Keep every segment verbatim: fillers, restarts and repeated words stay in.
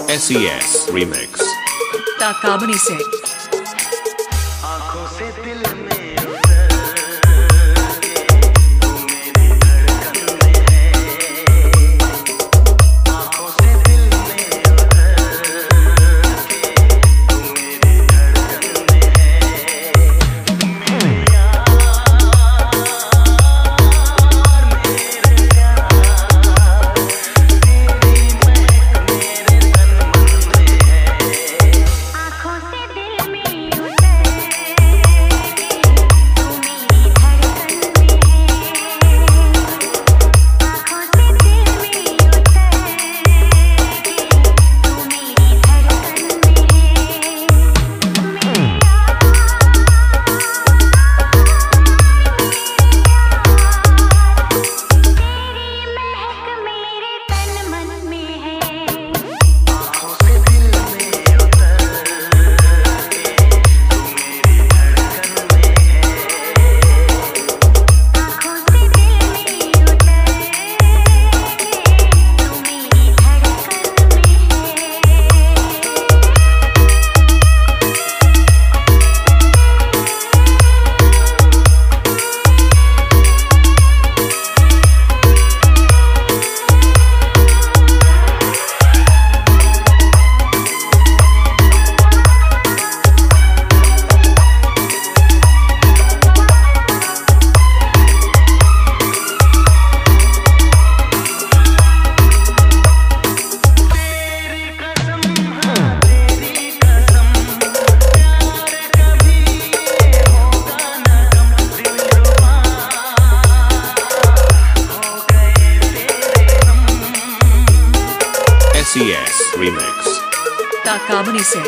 S E S Remix ताकाबनी से आँखों से दिल में S E S Remix ताकाबनी से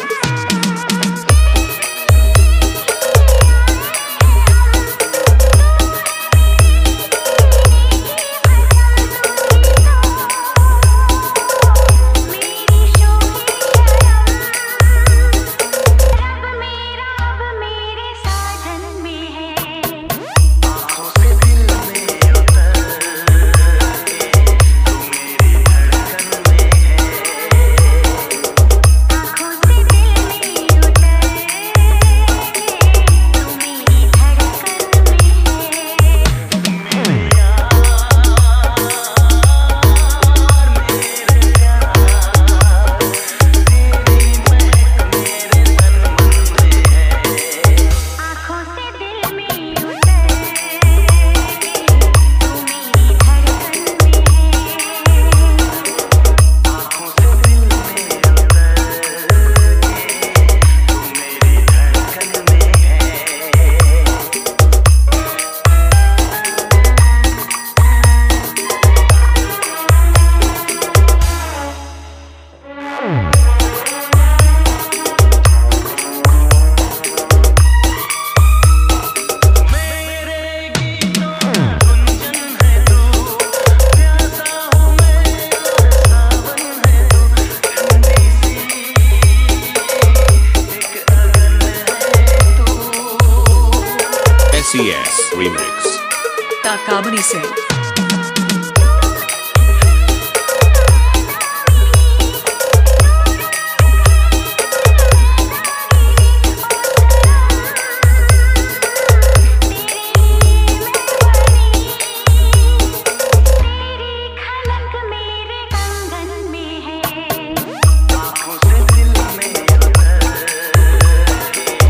S E S Remix ताकाबनी से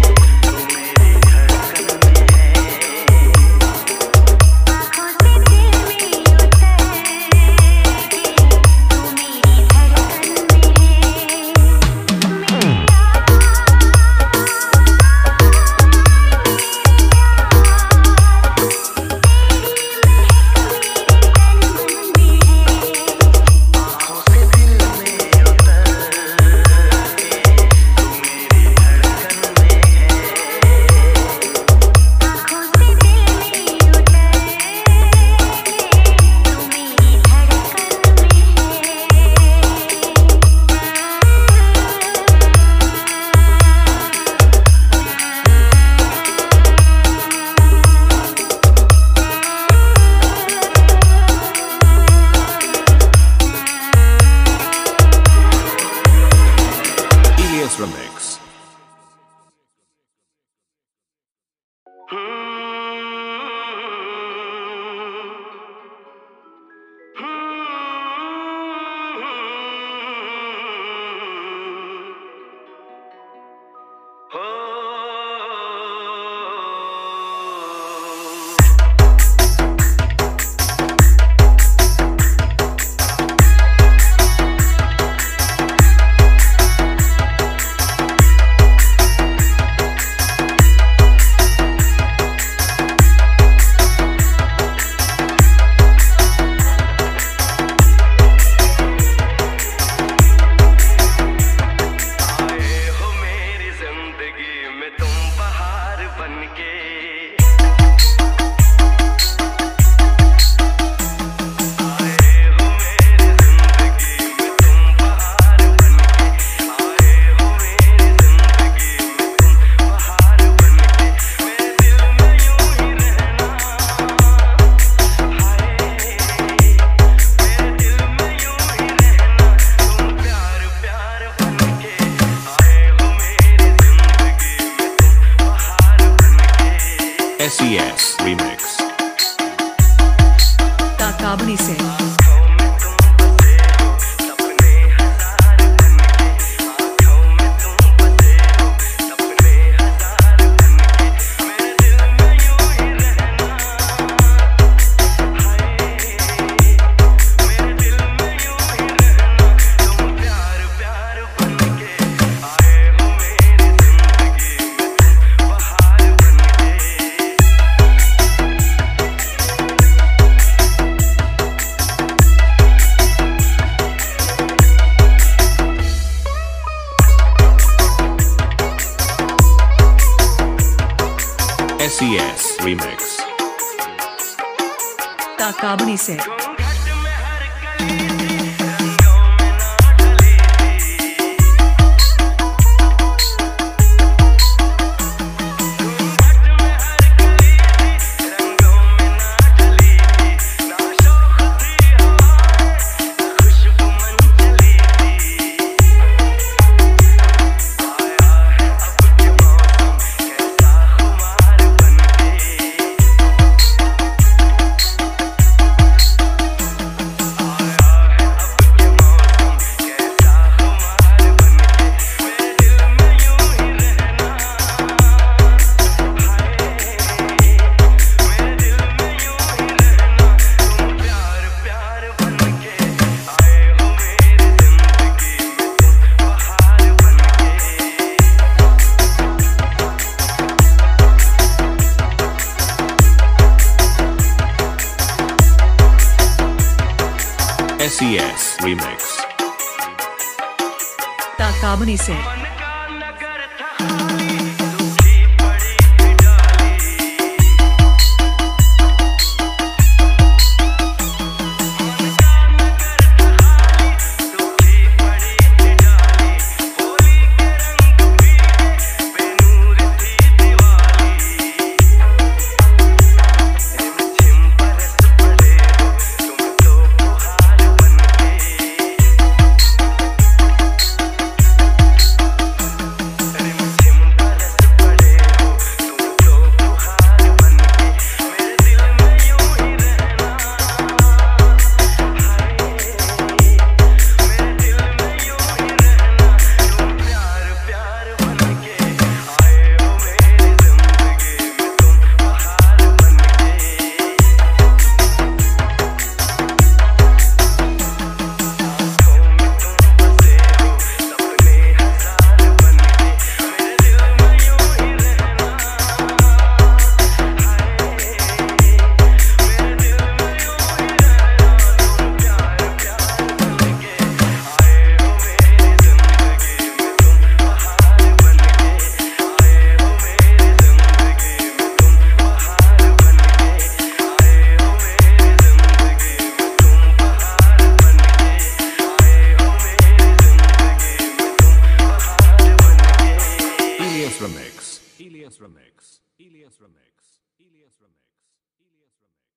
दिल S E S Remix. ताकाबनी से S E S Remix. ताकाबनी से S E S Remix. ताकाबनी से Remix. Elias Remix. Elias Remix. Elias Remix. Elias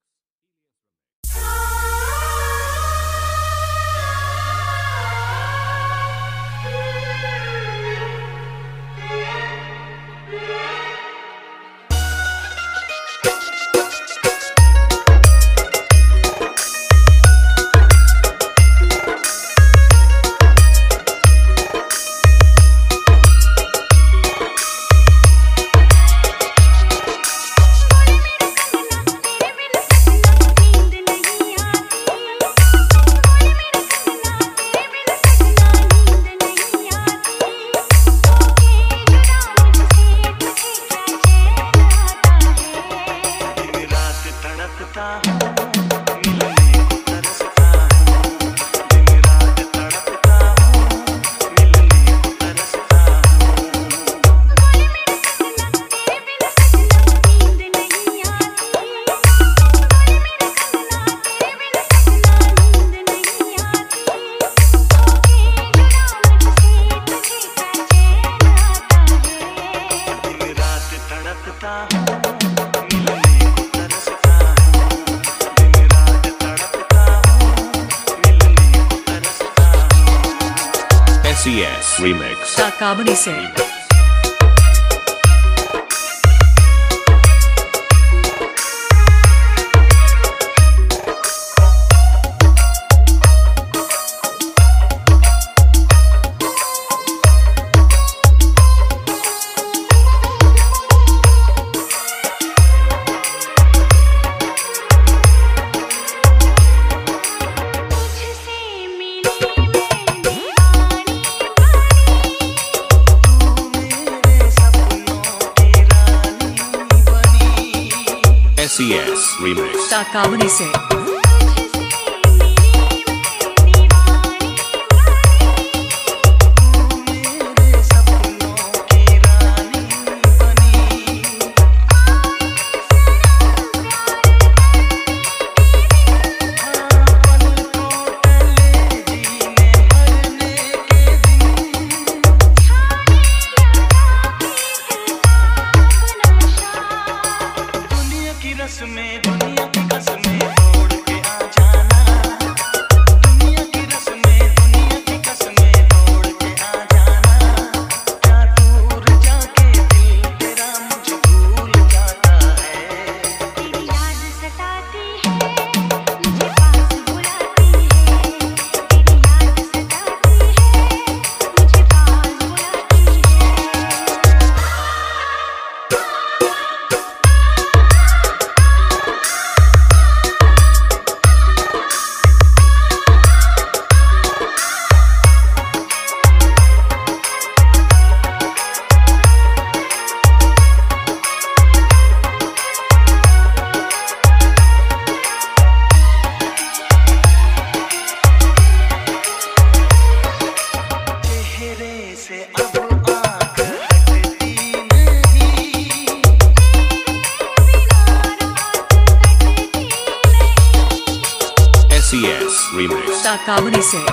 S E S Remix. ताकाबनी से Remix. ताकाबनी से में दुनिया की कसमें तोड़ के आ जाना, दुनिया की रस्में दुनिया की कसमें तोड़ के आ जाना। क्या दूर जाके दिल तेरा मुझे भूल जाता है। तेरी याद सताती है, मुझे पास बुलाती है। तेरी याद सताती है, मुझे पास बुलाती है। से अब आँख हटती नहीं, S E S Remix. ताकाबनी से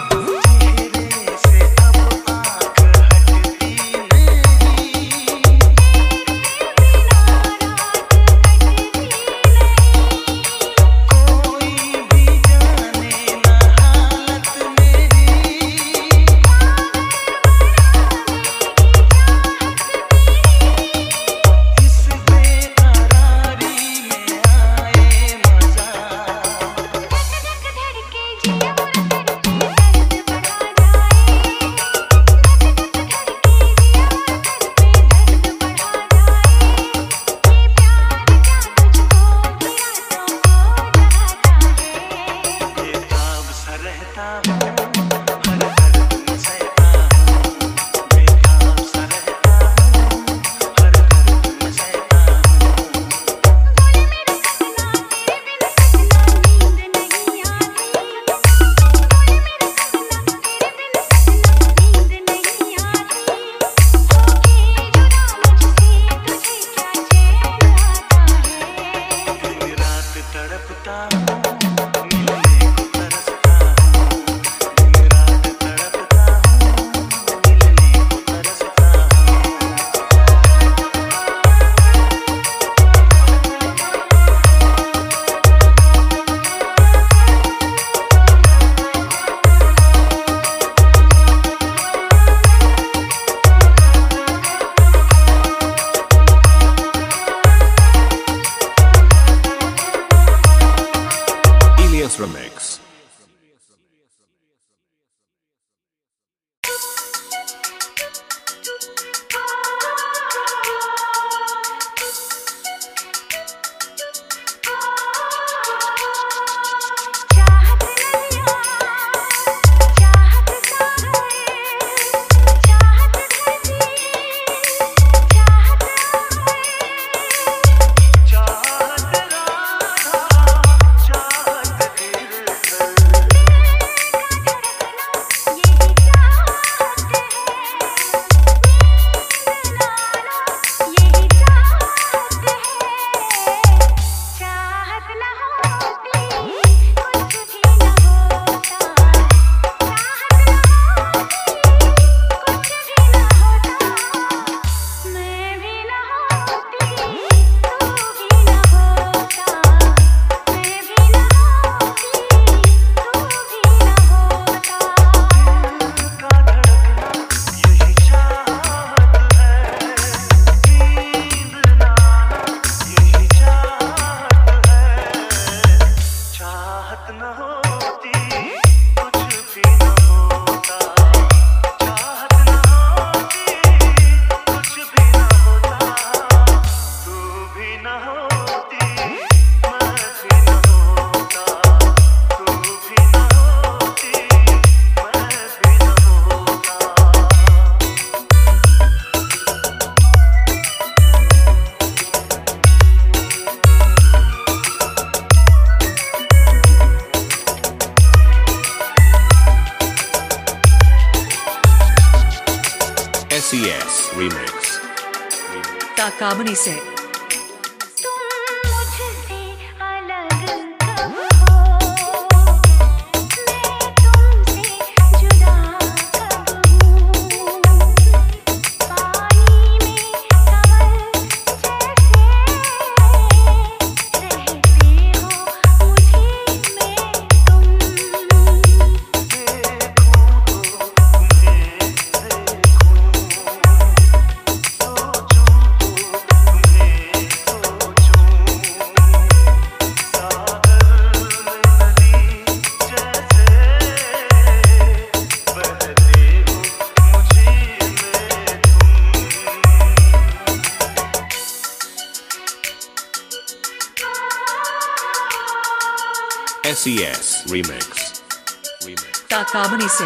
तड़पता हूँ, मिलने को तरसता हूँ, S E S Remix. ताकाबनी से S E S Remix. ताकाबनी से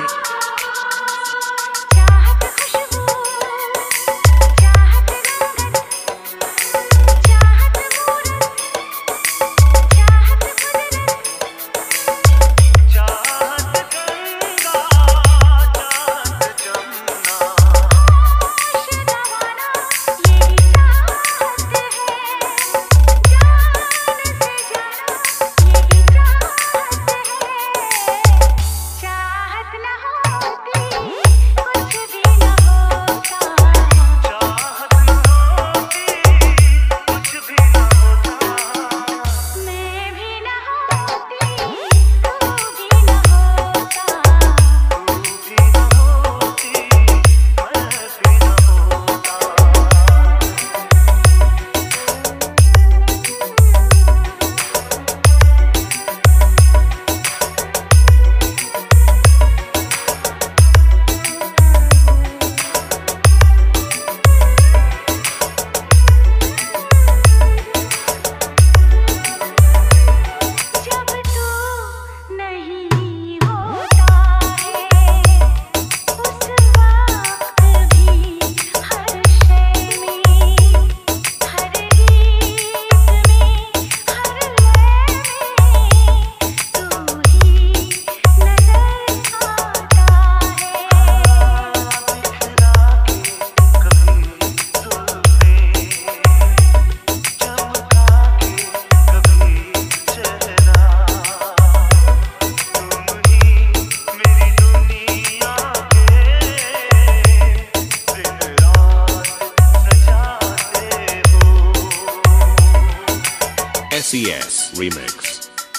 S E S Remix.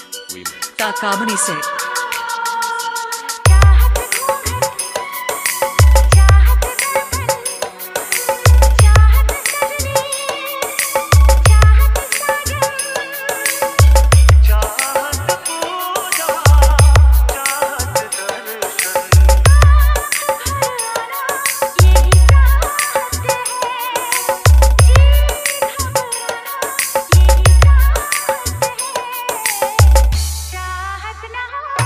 ताकाबनी से चाहत न हो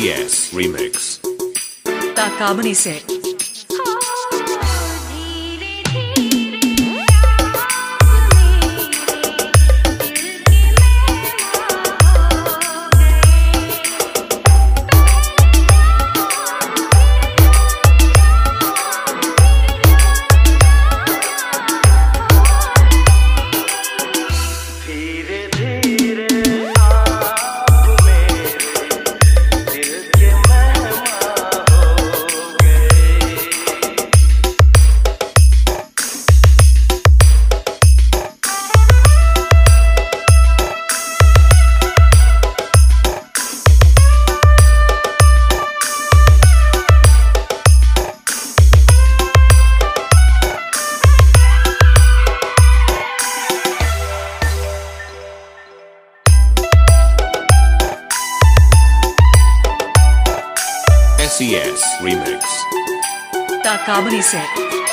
S E S Remix. Takamani Set. S E S Remix. Takamani Set.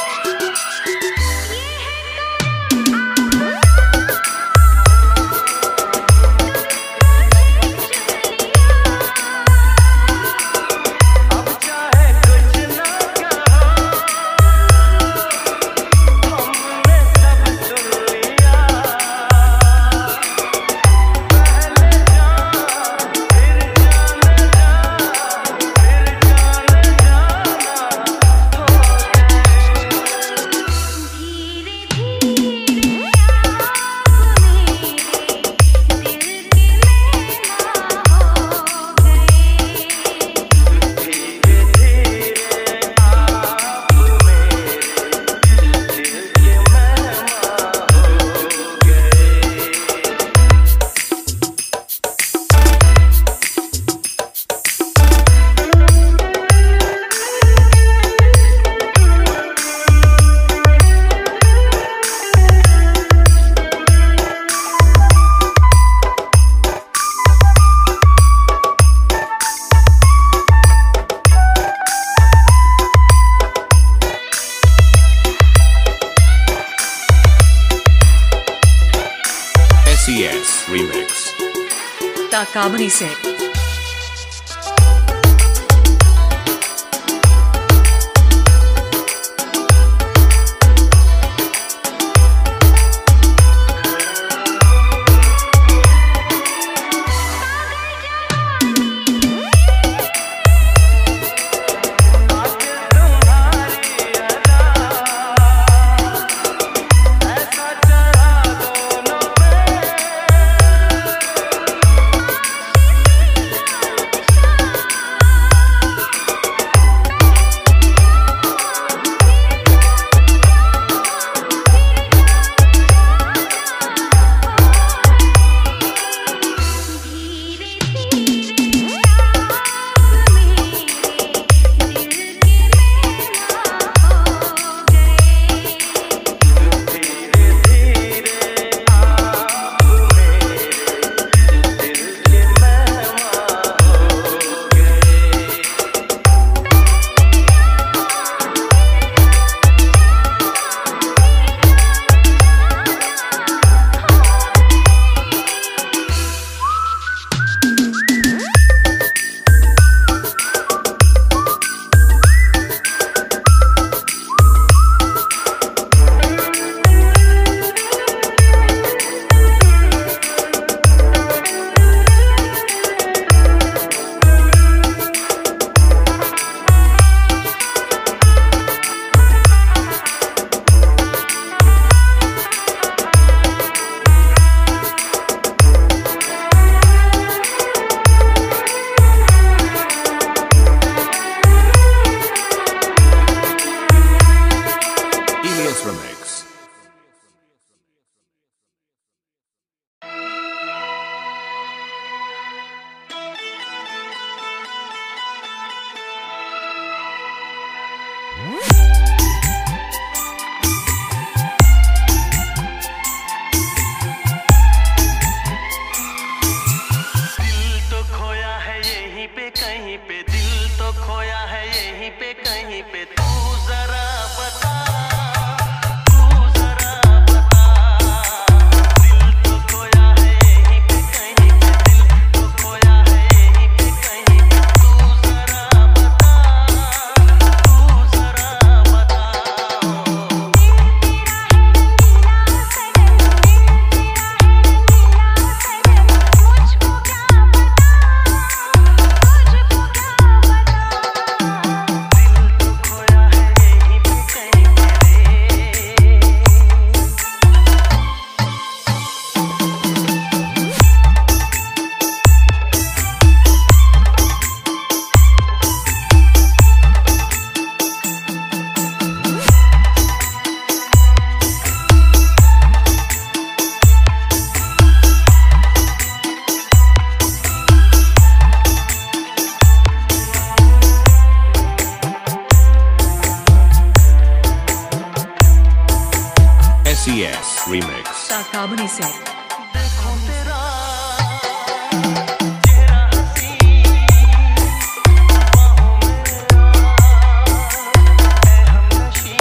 S E S Remix. Takamani Set. Remix. कहीं पे दिल तो खोया है यहीं पे कहीं पे तू जरा बता। S E S Remix. ताकाबनी से देखो तेरा चेहरा हंसी बाहों में है हमनशी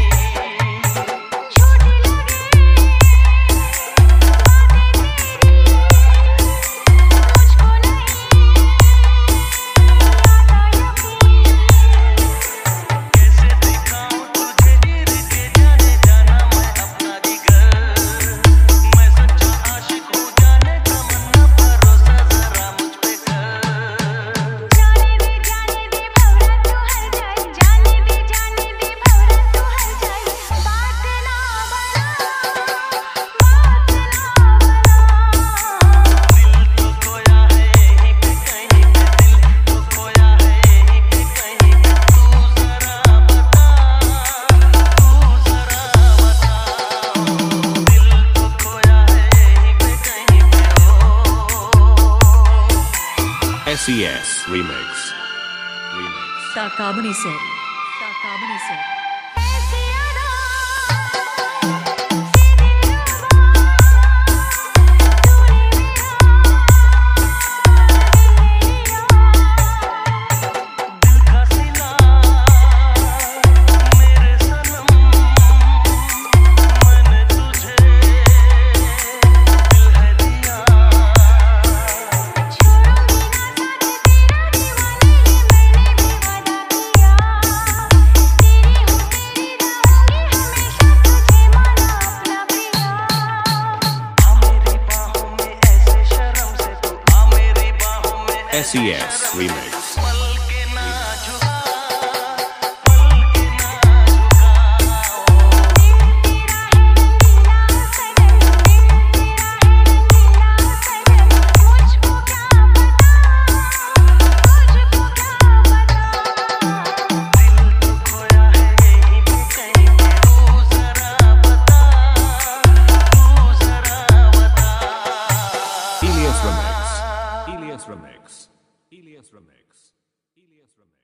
छोटी लगे मुझको नहीं कैसे दिखाऊं तुझे गिर के जाने जाना मैं अपना जिगर मैं सच्चा आशिक हूँ जाने तमन्ना भरोसा जरा मुझ पे कर जाने दे जाने दे भवरा तू हर जाए जाने दे जाने दे भवरा तू हर जाए बात ना बना बात ना बना दिल तो खोया है यहीं पे कहीं पे दिल तो खोया है यहीं पे कहीं पे तू जरा बता तू जरा बता दिल तो खोया है यहीं पे कहीं पे ओ S E S Remix. Remix. ताकाबनी से ताकाबनी से ऐसी अदा दिल का सिला मेरे सनम मैंने तुझे दिल है दिया छोड़ूंगी ना साथ तेरा दीवाने ये मैंने भी वादा किया तेरी हूँ तेरी रहूंगी हमेशा तुझे माना अपना प्रिया आ मेरी बाहों में ऐसे शर्म से तू आ मेरी बाहों में S E S Remix. पल के ना झुका पल के ना झुका दिल तेरा है रंगीला सनम दिल तेरा है रंगीला सनम मुझको क्या पता मुझको क्या पता दिल तो खोया है यहीं पे कहीं पे तू जरा बता तू जरा बता Elias Remix. Elias Remix. Elias Remix. Elias Remix.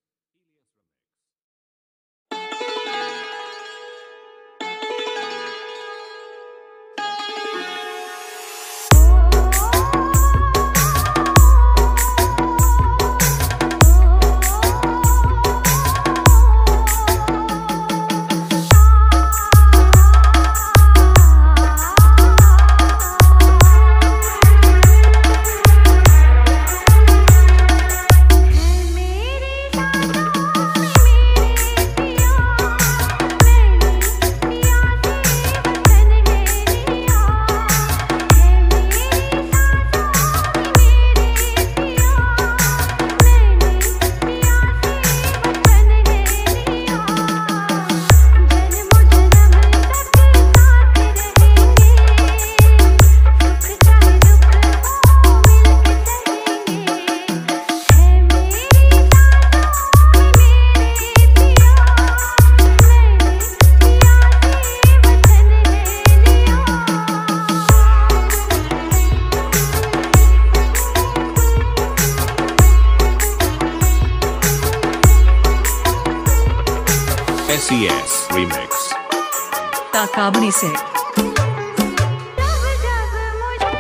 S E S Remix. ताकाबनी से जब जब मुझे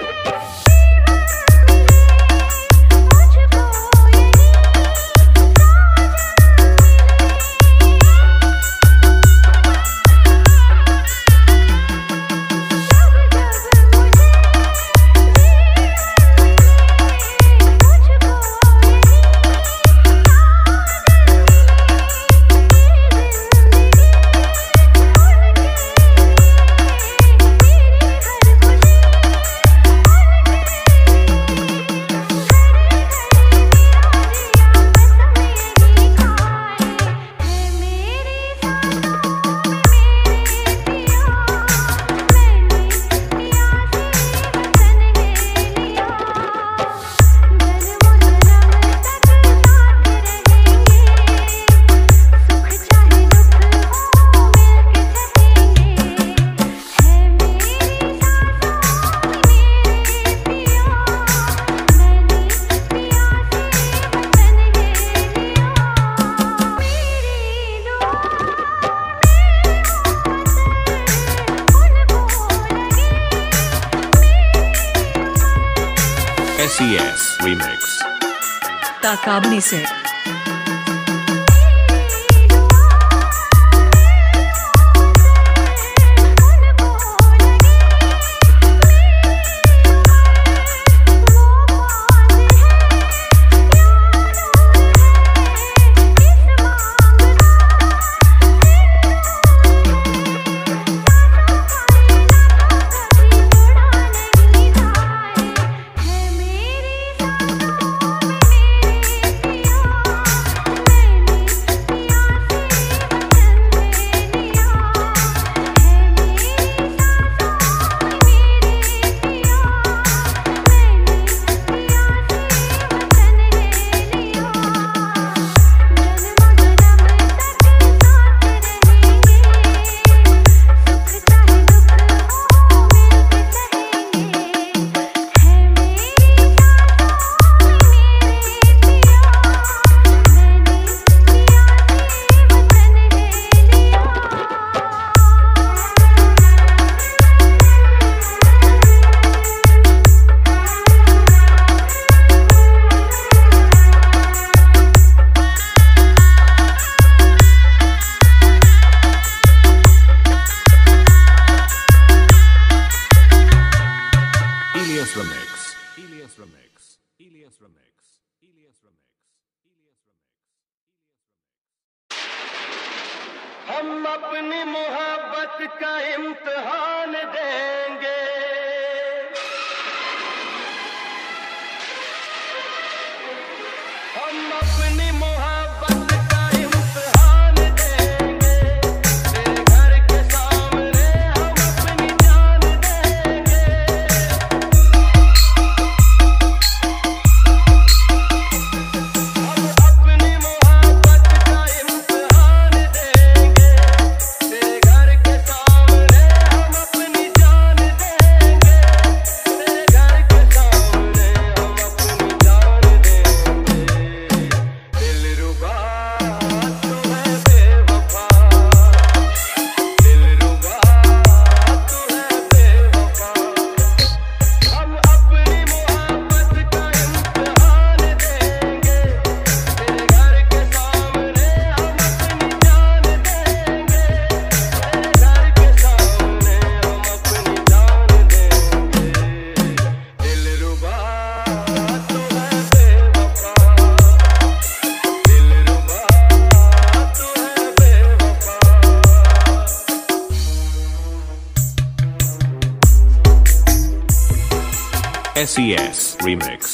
मुझको यही मुझको यही S E S Remix. ताकाबनी से Elias Remix. Elias Remix. Elias Remix. Elias Remix. Elias Remix. हम अपनी मोहब्बत का इम्तिहान देंगे, हम अपनी मोहब्बत का इम्तिहान देंगे, तेरे घर के सामने हम अपनी जान देंगे, हम अपनी मोहब्बत का इम्तिहान देंगे, तेरे घर के सामने हम अपनी जान देंगे, तेरे घर के सामने हम अपनी जान देंगे। दिलरुबा तू है बेवफा, दिलरुबा तू है बेवफा, हम अपनी मोहब्बत का इम्तिहान देंगे, तेरे घर के सामने हम अपनी जान देंगे, तेरे घर के सामने हम अपनी जान देंगे। दिलरुबा तू है बेवफा, दिलरुबा तू है बेवफा। S E S Remix.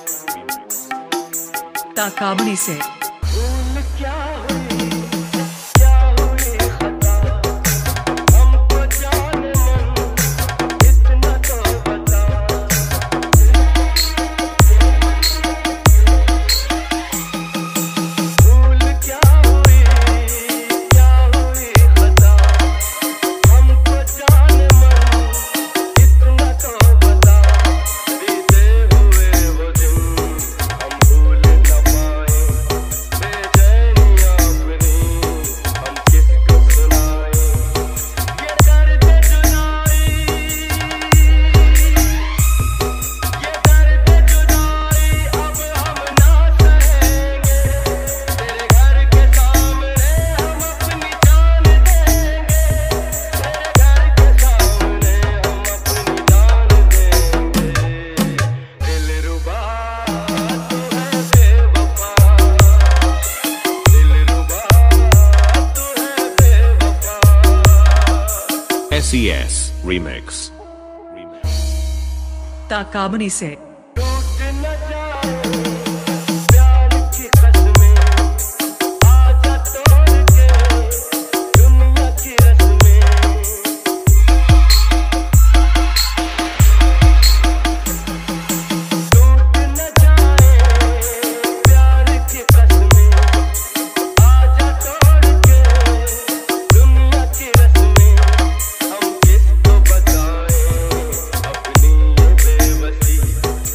ताकाबनी से भूल क्या हुई, क्या हुई खता, हमको जाने मन इतना तो बता। भूल क्या हुई, क्या हुई खता, हमको जाने मन इतना तो बता। बीते हुए वो दिन हम भूल न पाए, बेचैनियां अपनी हम किसको सुनाएं। ये दर्द जुदाई, ये दर्द जुदाई अब हम ना सहेंगे, तेरे घर के सामने हम अपनी जान देंगे, तेरे घर के सामने हम अपनी जान देंगे। दिलरुबा तू है बेवफा, दिलरुबा तू है बेवफा। S E S Remix. Remix. ताकाबनी से टूट न जाए प्यार की कसमें, आजा तोड़ के दुनिया की रस्में। टूट न जाए प्यार की कसमें, आजा तोड़ के दुनिया की रस्में। हम किसको बताएं अपनी ये बेबसी,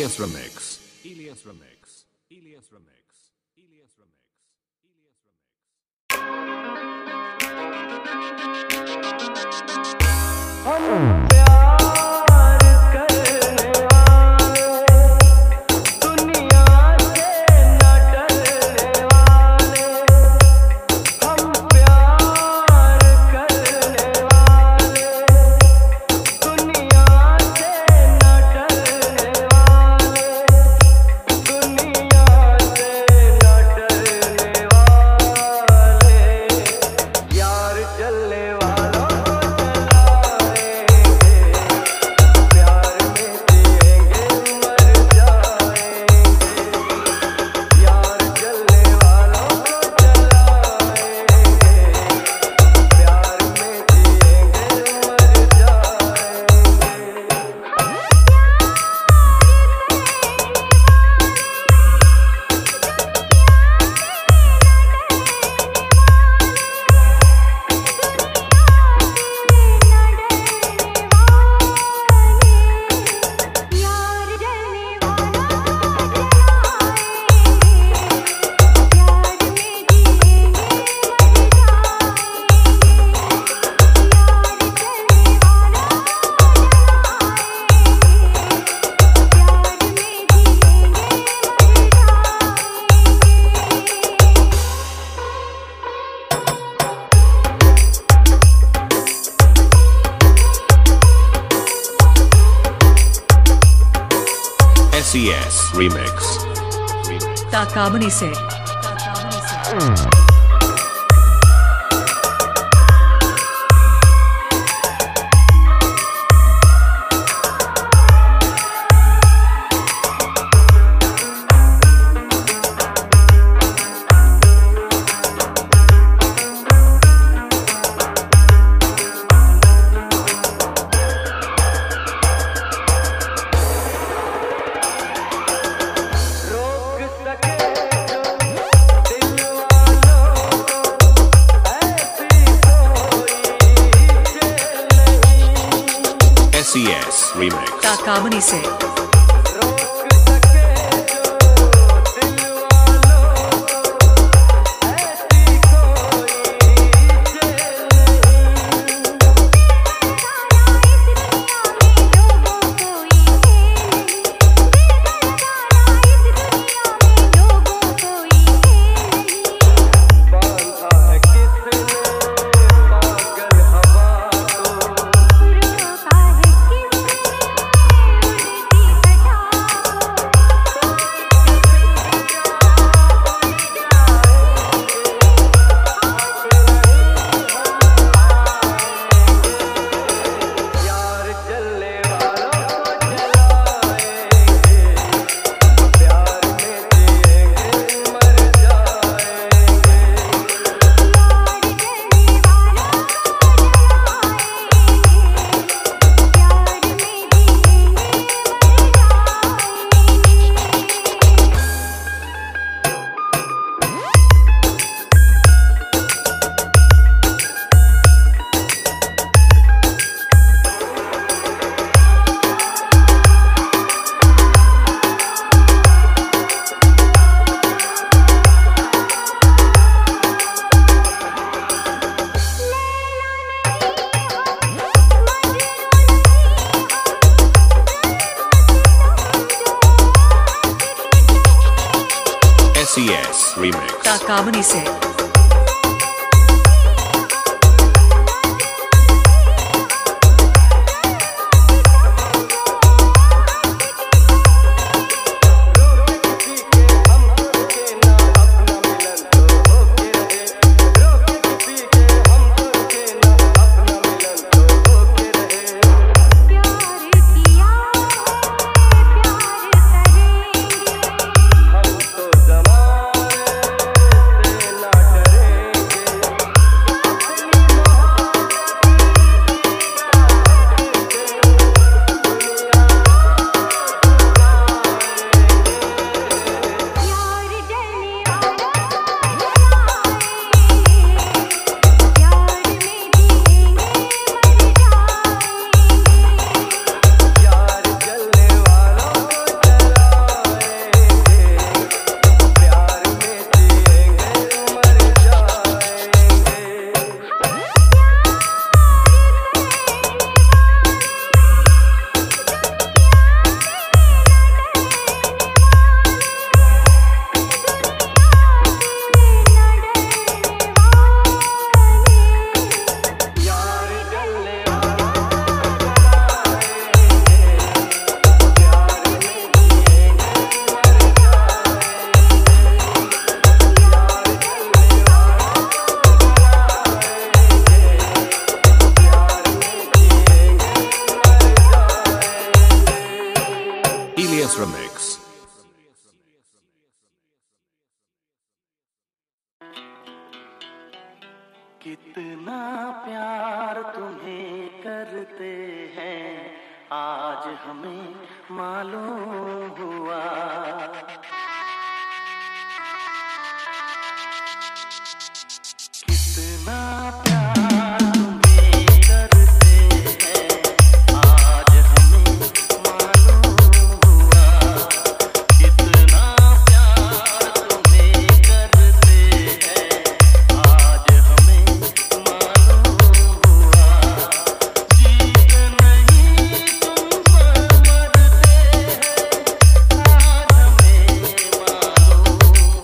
Elias Remix. Elias Remix. Elias Remix. Elias Remix. Elias Remix. हम प्यार करने वाले दुनिया से न डरने वाले हम प्यार करने वाले दुनिया से न डरने वाले दुनिया से न डरने वाले यार चलने वालों S E S Remix. ताकाबनी से S E S Remix. ताकाबनी से S E S Remix. ताकाबनी से हम तो जमाने से न Elias Remix. कितना प्यार तुम्हें करते हैं आज हमें मालूम हुआ। कितना प्यार तुम्हें करते हैं आज हमें मालूम हुआ। कितना प्यार तुम्हें करते हैं आज हमें मालूम हुआ। जीत नहीं तुम पर मरते हैं आज हमें मालूम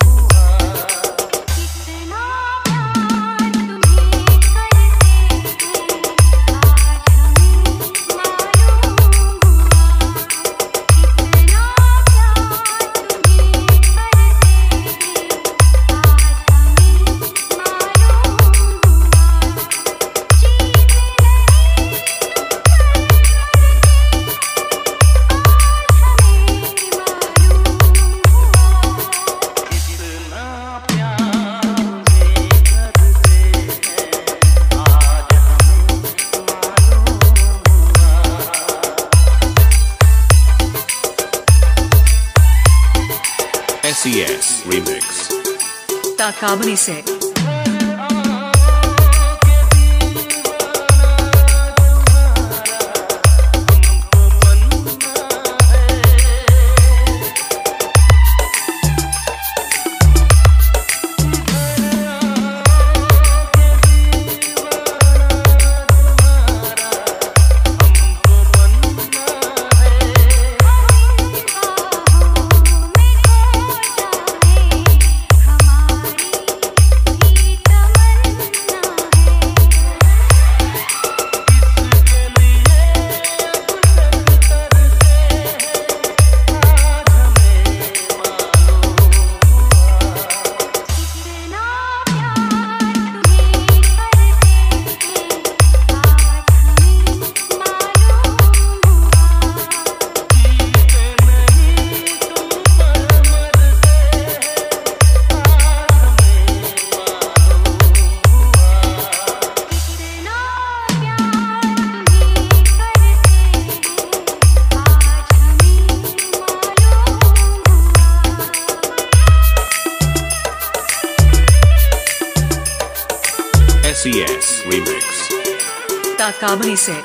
S E S Remix. ताकाबनी से S E S Remix. ताकाबनी से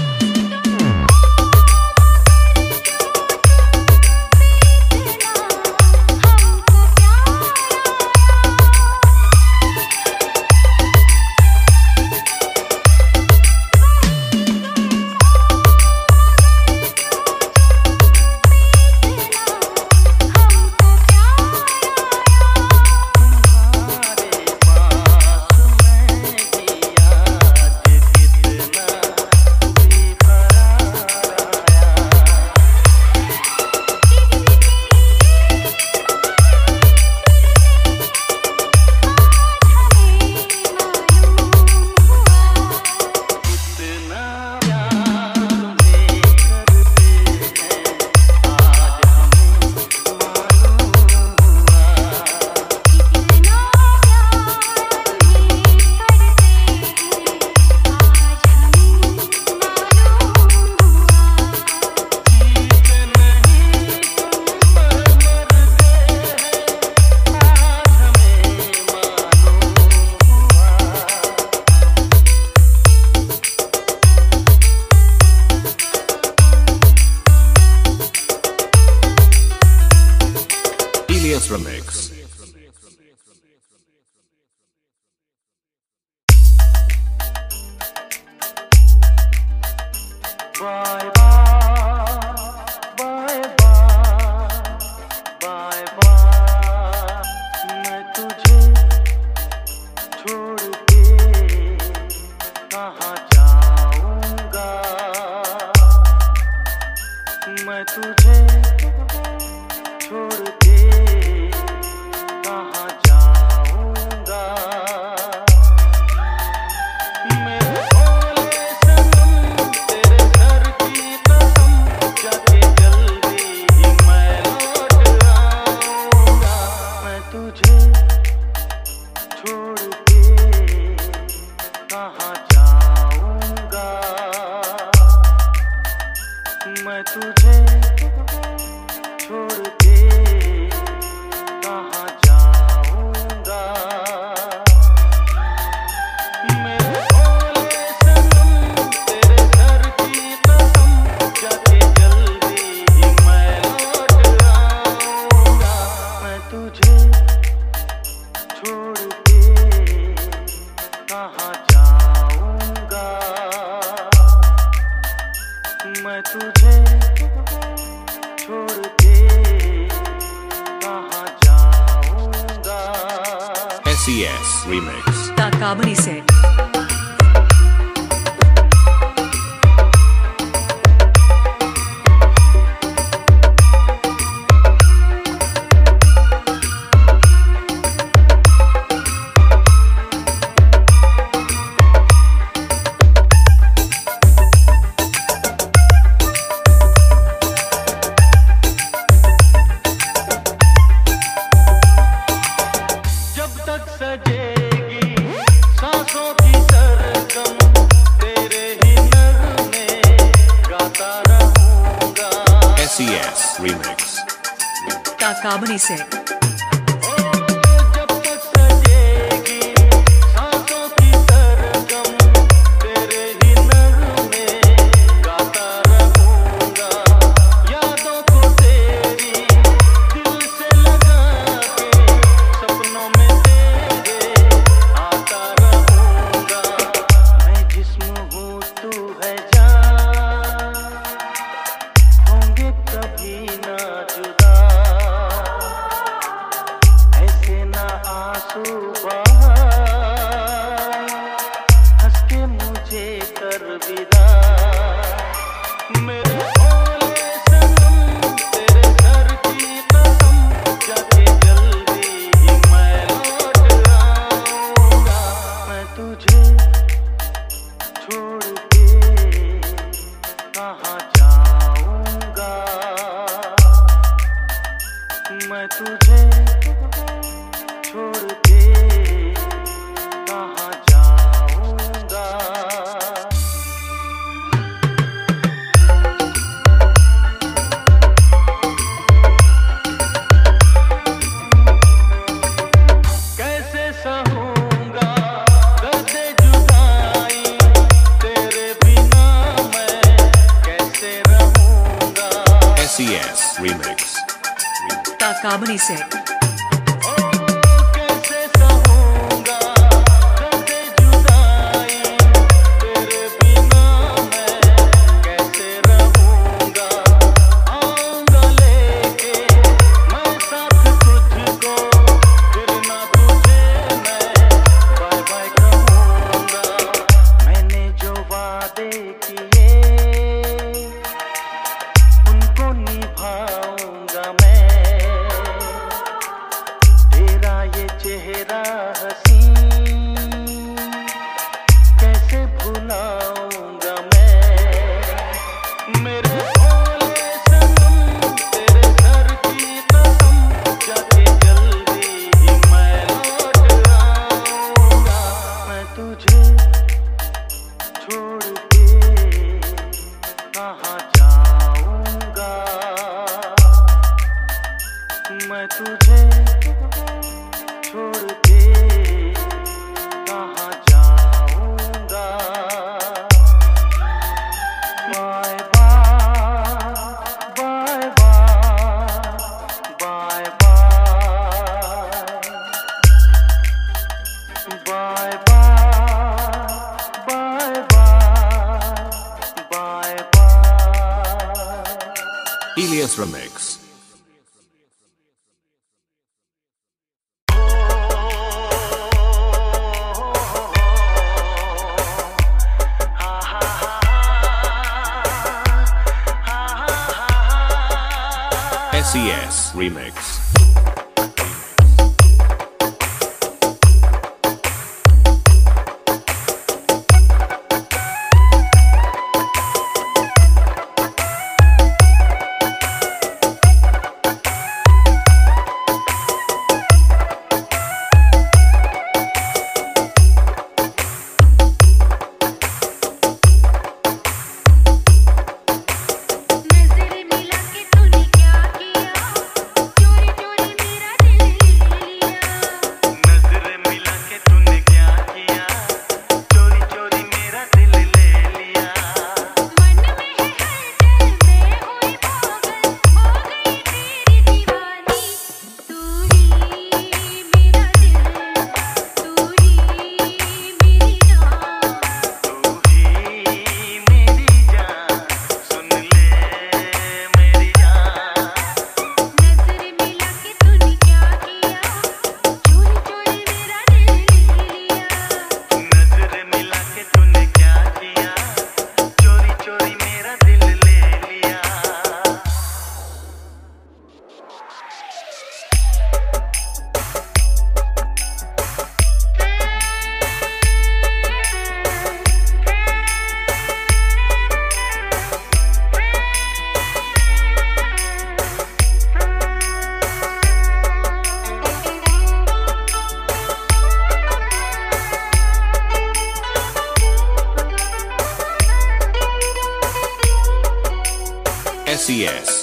Elias Remix. Bye bye, bye bye, bye bye। मैं तुझे छोड़ के कहाँ जाऊँगा। मैं तुझे छोड़ के कहाँ जाऊँगा। मेरे भोले सनम तेरे घर की कसम जाके जल्दी ही मैं तुझे छोड़ के कहाँ जाऊंगा। मेरे भोले सनम तेरे घर की कसम, जाके जल्दी ही मैं लौट आऊंगा। मैं तुझे छोड़ के कहाँ जाऊंगा। मैं तुझे छोड़ के कहाँ जाऊंगा। S E S Remix. ताकाबनी सेट। जब तक सजेगी सांसों की सरगम, तेरे ही नगमे गाता रहूंगा। S E S Remix. ताकाबनी सेट। जब तक सजेगी सांसों की सरगम, तेरे ही नगमे गाता रहूंगा। यादों को तेरी दिल से लगा के, सपनों में तेरे आता रहूंगा। मैं जिस्म हूँ तू है जान, होंगे कभी ना जुदा। ऐसे ना आंसू बहा, हंस के मुझे कर विदा। मेरे भोले सनम तेरे घर की कसम, जाके जल्दी ही मैं लौट आऊंगा। मैं तुझे छोड़ के कहाँ जाऊंगा। मैं तुझे छोड़ के कहाँ जाऊंगा। कैसे सहूंगा दर्द जुदाई, तेरे बिना मैं कैसे रहूंगा। S E S Remix. ताकाबनी सेट। कैसे सहूंगा दर्द जुदाई, तेरे बिना मैं कैसे रहूंगा। आऊंगा लेके मैं साथ तुझको, फिर ना तुझे मैं बाय बाय कहूंगा। मैंने जो वादे किए उनको निभाऊंगा मैं। तेरा ये चेहरा हसीन कैसे भुलाऊंगा मैं। मेरे भोले सनम तेरे घर की कसम, जाके जल्दी ही मैं लौट आऊंगा। मैं तुझे छोड़ के कहाँ जाऊंगा। मैं तुझे छोड़ के कहाँ जाऊंगा। Bye bye bye bye bye bye bye bye bye bye. Elias Remix. S E S Remix. नजर में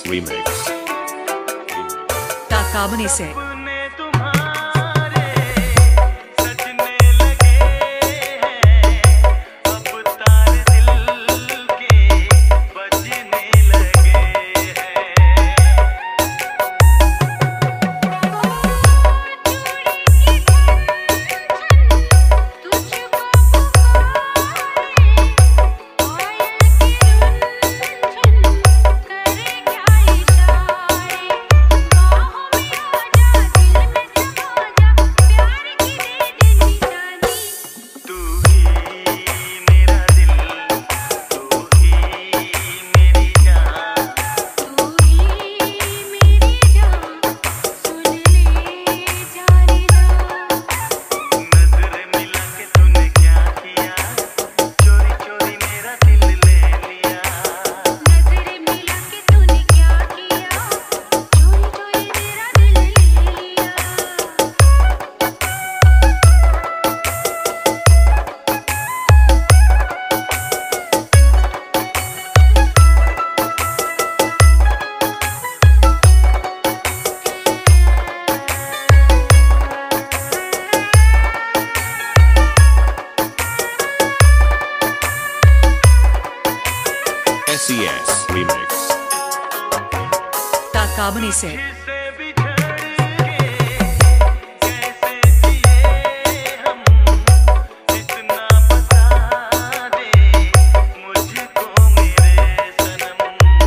Remix. ताकामनी से अपने तुम्हारे सजने लगे हैं, अब तारे दिल के बजने लगे हैं। तुझको करे क्या इशारे, बाहों में आ जा, दिल में समा जा, प्यार की दे दे निशानी। तू ही मेरा दिल, तू ही मेरी जान, तू ही मेरी जान, सुन ले जाने ना। नजर मिला के तूने क्या किया, चोरी चोरी मेरा दिल ले लिया। नजर मिला के तूने क्या किया, चोरी चोरी मेरा दिल ले लिया। S E S Remix. ताकामनी से से बिछड़ के कैसे जिए हम, इतना बता दे मुझको मेरे सनम।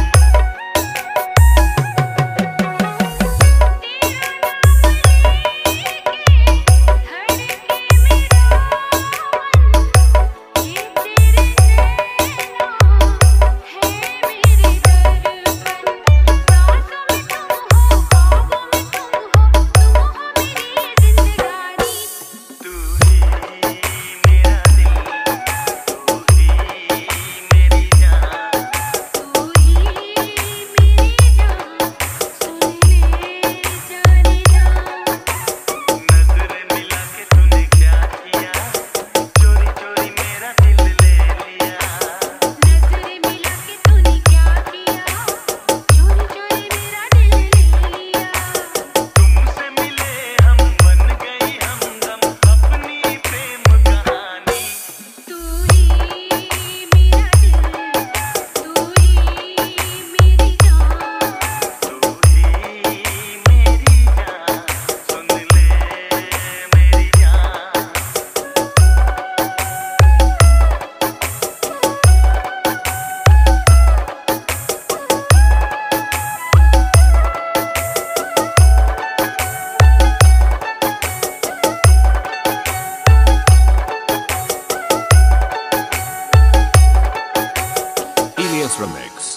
तू ही मेरा दिल, तू ही मेरी जान, तू ही मेरी जान, सुन ले जाने ना। नजर मिला के तूने क्या किया, चोरी चोरी मेरा दिल ले लिया। नजर मिला के तूने क्या किया, चोरी चोरी मेरा दिल ले लिया। तुमसे मिले हम बन गई हमदम अपनी प्रेम कहानी। तू ही मेरा दिल, तू ही मेरी जान, तू ही मेरी जान, सुन ले मेरी जान। Elias Remix.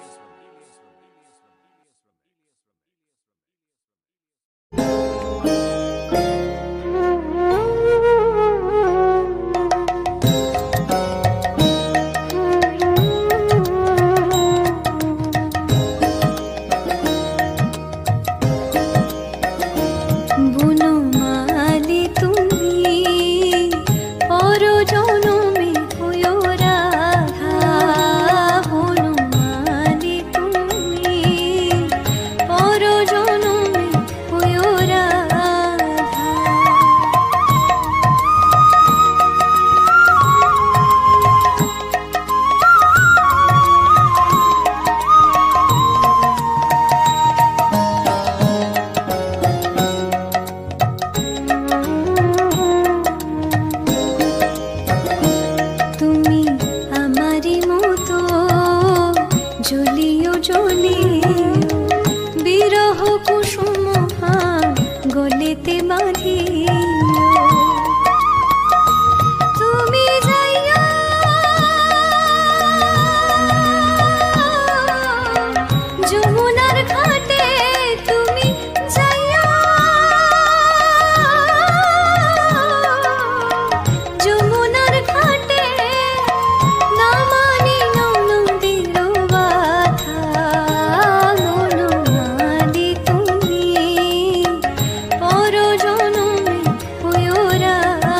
বনমালী তুমি পরজনমে হয়ো রাধা। বনমালী তুমি পরজনমে হয়ো রাধা। তুমি আমারি মতো জ্বলিও জ্বলিও, বিরহ কুসুম গলেতে বাঁধিও। তুমি যাইয়া যমুনার ঘাটে, তুমি যাইয়া যমুনার ঘাটে, নামানি ননদের বাধা। বনমালী তুমি পরজনমে হয়ো রাধা।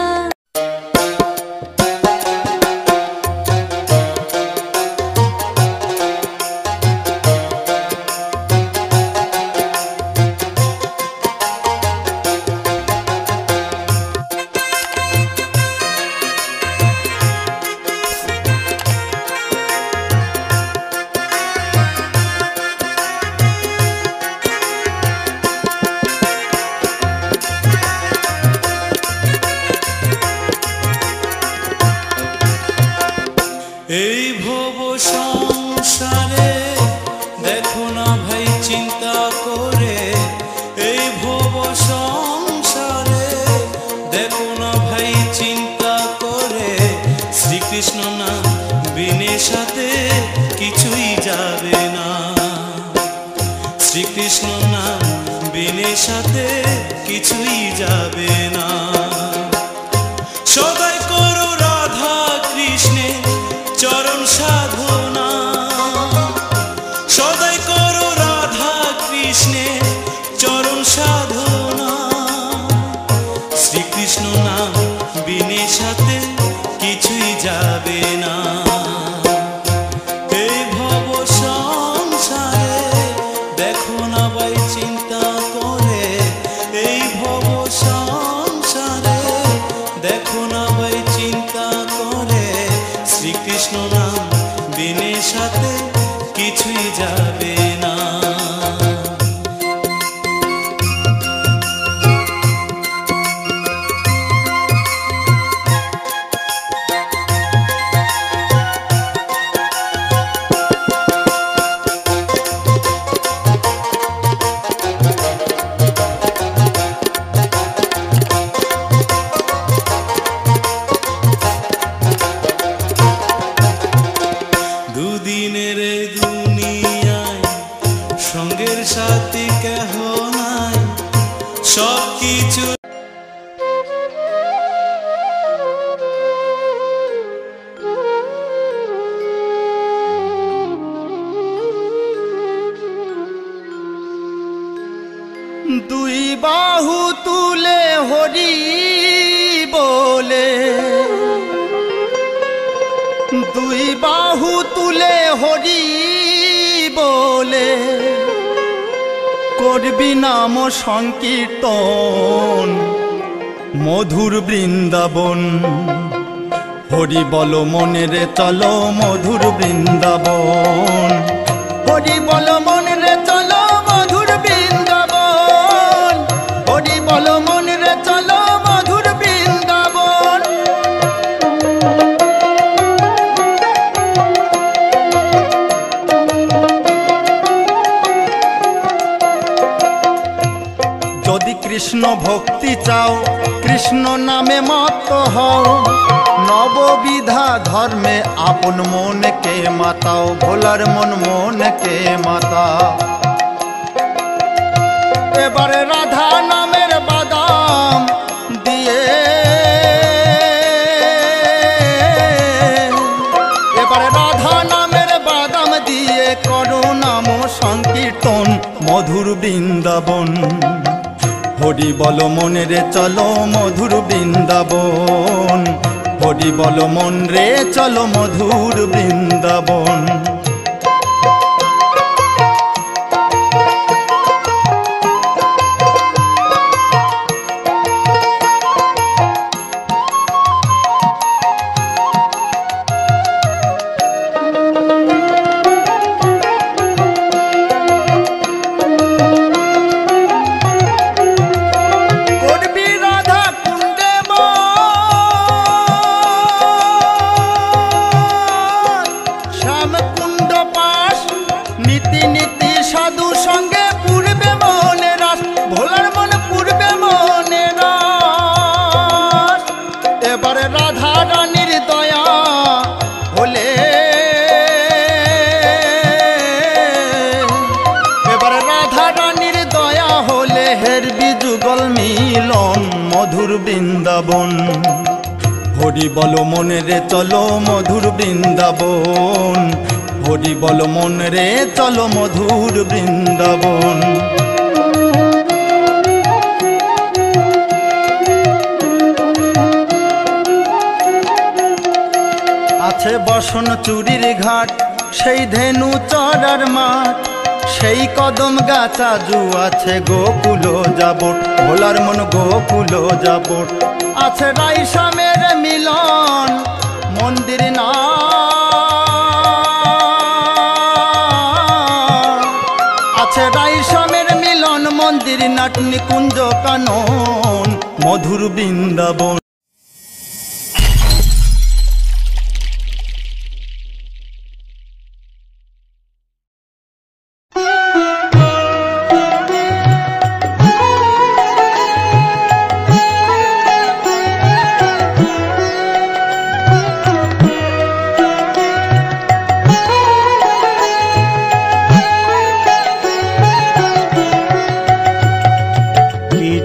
শ্রীকৃষ্ণ নাম বিনে সাথে কিছুই যাবে না। সদাই করো রাধা কৃষ্ণের চরণ সাধনা, সদাই করো রাধা কৃষ্ণের চরণ সাধনা। শ্রীকৃষ্ণ নাম বিনে সাথে কিছুই যাবে না। এই ভব সংসারে দেখো না ভাই চিন্তা করে, এই ভব সংসারে দেখো না ভাই চিন্তা করে, শ্রীকৃষ্ণ নাম বিনে সাথে কিছুই যাবে না। দুদিনের দুনিয়ায় সঙ্গের সাথী কেহ নাই, সব কিছু দুই বাহু তুলে হরি বলে, দুই বাহু তুলে হরি বলে, করবি নাম সংকীর্তন মধুর বৃন্দাবন। হরি বল মনেরে চলো মধুর বৃন্দাবন, হরি বল মনেরে চলো মধুর বৃন্দাবন, হরি বল মনেরে চলো মধুর বৃন্দাবন। যদি কৃষ্ণ ভক্তি চাও কৃষ্ণ নামে মত্ত হও, নববিধা ধর্মে আপন মনকে মাতাও, ভোলার মন মনকে মাতাও। এবারে রাধা নামের বাদাম দিয়ে, এবারে রাধা নামের বাদাম দিয়ে করো নাম সংকীর্তন মধুর বৃন্দাবন। হরি বল মনে রে চলো মধুর বৃন্দাবন, হরি বল মন রে চলো মধুর বৃন্দাবন। মধুর বৃন্দাবন, হরি বল মনে রে চলো মধুর বৃন্দাবন, হরি বল মন রে চলো মধুর বৃন্দাবন। আছে বসন চুরির ঘাট, সেই ধেনু চড়ার মাঠ, সেই কদম গাছা জু আছে গোকুল যাবট, ভোলার মন গোকুল যাবট। আছে রাইসামের মিলন মন্দির না, আছে রাইসামের মিলন মন্দির নাট নিকুঞ্জ কানন মধুর বৃন্দাবন।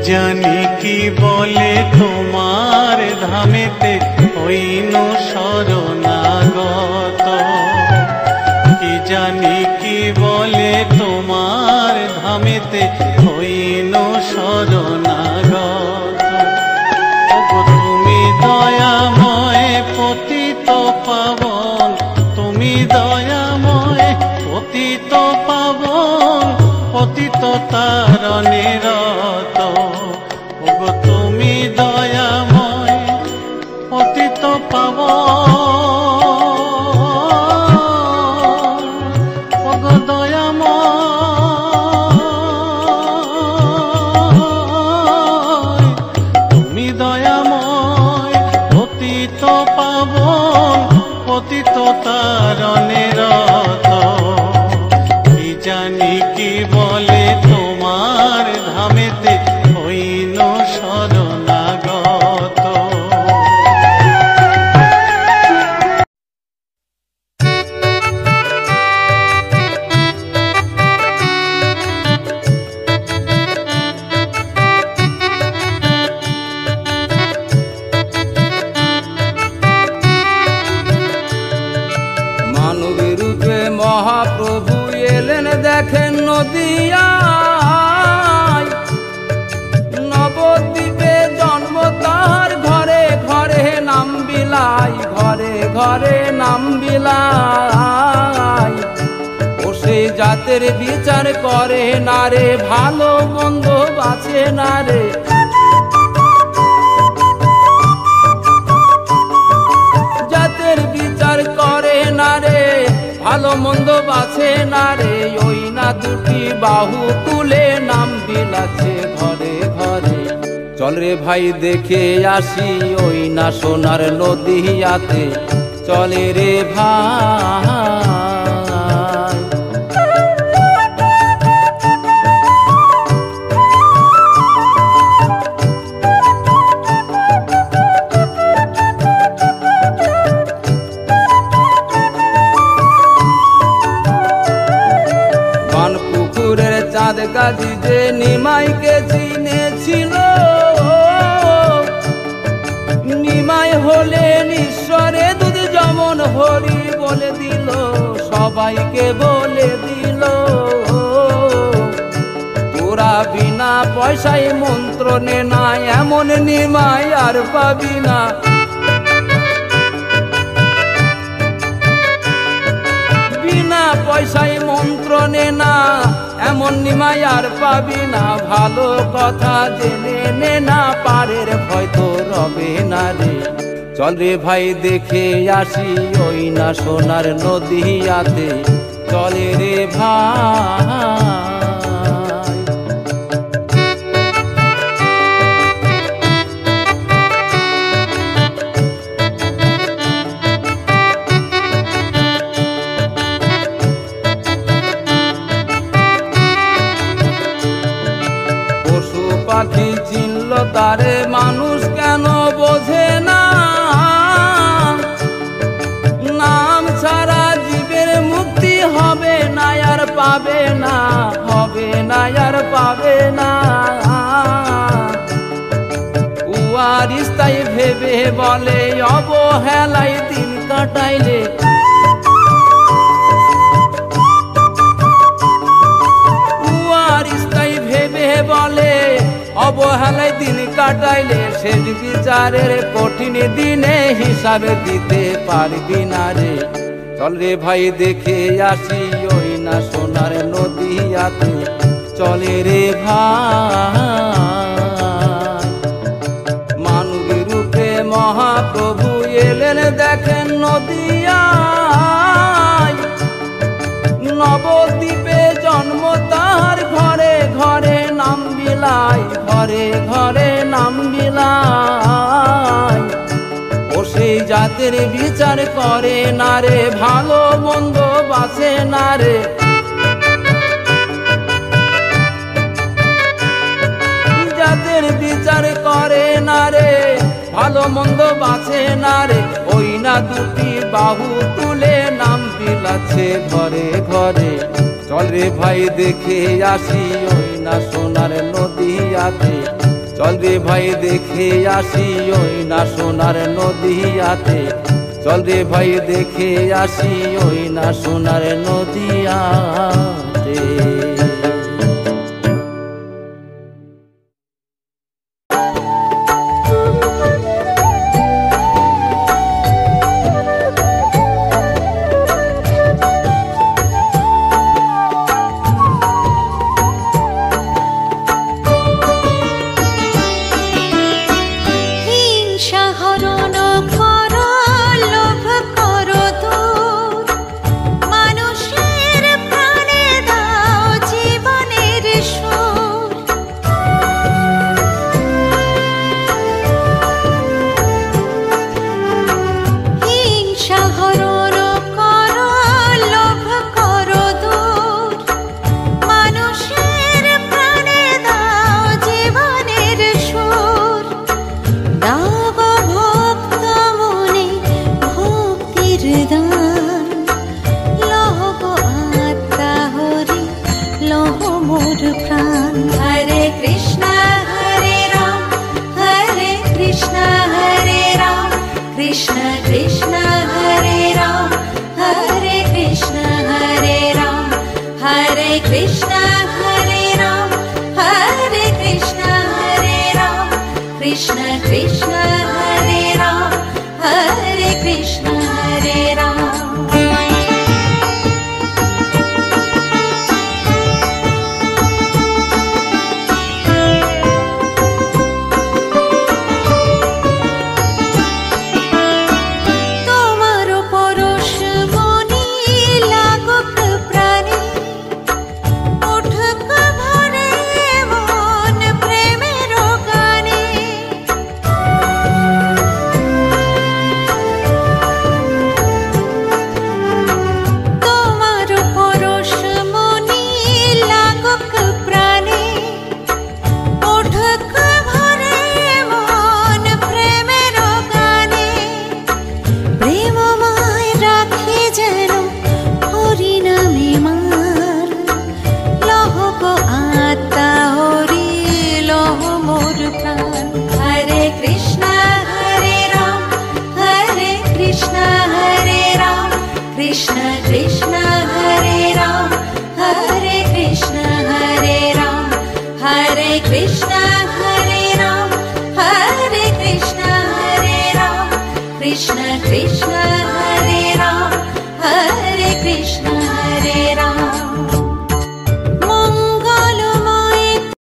জানি কি বলে তোমার ধামেতে হইন শরণাগত, কি জানি কি বলে তোমার ধামেতে হইন শরণাগত। ওগো তুমি দয়াময় পতিত পাবন, তুমি দয়াময় পতিত পাবন, পতিত তারণে রত। ওগো তুমি দয়াময় পতিত পাবন, ওগো দয়াময়, তুমি দয়াময় পতিত পাবন, পতিত তারণে রত। কি জানি কি বলে তোমার ধামেতে হইন শরণাগত। মানবের রূপে মহাপ্রভু এলেন দেখেন নদিয়ায়, নবদ্বীপে জন্ম তার, ঘরে ঘরে নাম বিলাই, ঘরে ঘরে নাম বিলাই। ও সেই জাতের বিচার করে না রে, ভালো মন্দ বাঁচে না রে। জাতের বিচার করে না রে, ভালো মন্দ বাছে না রে। ওই না দুটি বাহু তুলে নাম বিলাচ্ছে ঘরে ঘরে। চল রে ভাই দেখে আসি ওই না সোনার নদিয়াতে, চলে রে ভাই। বানপুকুরের চাঁদ গাজি যে নিমাইকে চিনেছিল, নিমাই হলেন ঈশ্বরে দুধ যেমন হরি বলে দিল, সবাইকে বলে দিল। তোরা বিনা পয়সায় মন্ত্র নে না, এমন নিমাই আর পাবি না। বিনা পয়সায় মন্ত্র নে না, এমন নিমাই আর পাবি না। ভালো কথা জেনে নে না, পারের ভয় তো রবে না রে। চল রে ভাই দেখে আসি ওই না সোনার নদিয়াতে, চলে রে ভাই। পাখি চিনল তারে, মানুষ কেন বোঝে না। নাম ছাড়া জীবের মুক্তি হবে না আর পাবে না, হবে না আর পাবে না। উয়ারিস তাই ভেবে বলে অবহেলাই দিন কাটাইলে। উয়ারিস তাই ভেবে বলে অবহেলায় দিন কাটাইলে, শেষ বিচারের কঠিন দিনে হিসাবে দিতে পারবি না রে। চল রে ভাই দেখে আসি ওই না সোনার নদিয়াতে, চলে রে ভাই। মানব রূপে মহাপ্রভু এলেন দেখেন নদিয়ায়, নবদ্বীপে জন্ম তার, ঘরে ঘরে নাম বিলাই, ঘরে ঘরে নাম বিলাই। ও সেই জাতের বিচার করে না রে, ভালো মন্দ বাঁচে না রে। জাতের বিচার করে না রে, ভালো মন্দ বাঁচে না রে। ওই না দুটি বাহু তুলে নাম বিলাচ্ছে ঘরে ঘরে। চল রে ভাই দেখে আসি ওই না সোনার নদিয়াতে, চল রে ভাই দেখে আসি ওই না সোনার নদিয়াতে, চল রে ভাই দেখে আসি ওই না সোনার নদিয়াতে। Krishna Krishna